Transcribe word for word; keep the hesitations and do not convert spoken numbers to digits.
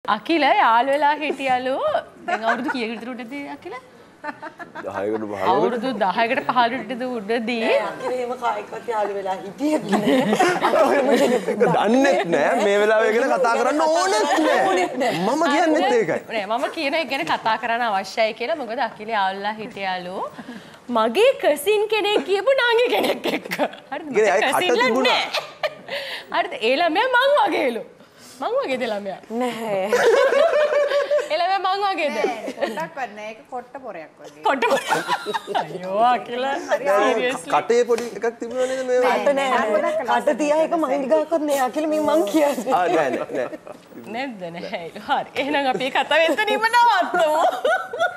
අකිල යාළු වෙලා හිටියලු. දැන් අවුරුදු කීයකට උඩද අකිල? දහයකට පහළොවට. අවුරුදු දහයකට පහළොවට උඩදී අකිල එහෙම කායිකවත් යාළු වෙලා හිටියෙත් නෑ. දන්නේත් නෑ මේ වෙලාවේ ගැන කතා කරන්න ඕනෙත් නෑ. මම කියන්නේත් ඒකයි. නෑ මම කියන එක ගැන කතා කරන්න අවශ්‍යයි කියලා. මොකද අකිල යාළුලා හිටියලු. මගේ කසින් කෙනෙක් කියපු නාගේ කෙනෙක් එක්ක. හරිද? ඒ අය කට තිබුණා. හරිද? ඒ ළමයා මං වගේලු. මං වගේද ළමයා? නෑ. ඒ ළමයා මං වගේද? පොඩ්ඩක් වන්න ඒක කොට්ට පොරයක් වගේ. කොට්ට පොරයක්. අයියෝ අකිල සීරියස්ලි. කටේ පොඩි එකක් තිබුණා නේද මේ? කට නෑ. කට තියා එක මං ගාකත් නෑ අකිල මේ මං කියන්නේ. ආ නෑ නෑ නෑ. නැද්ද නැහැ. හරි. එහෙනම් අපි කතාව එතනින්ම නවත්තමු.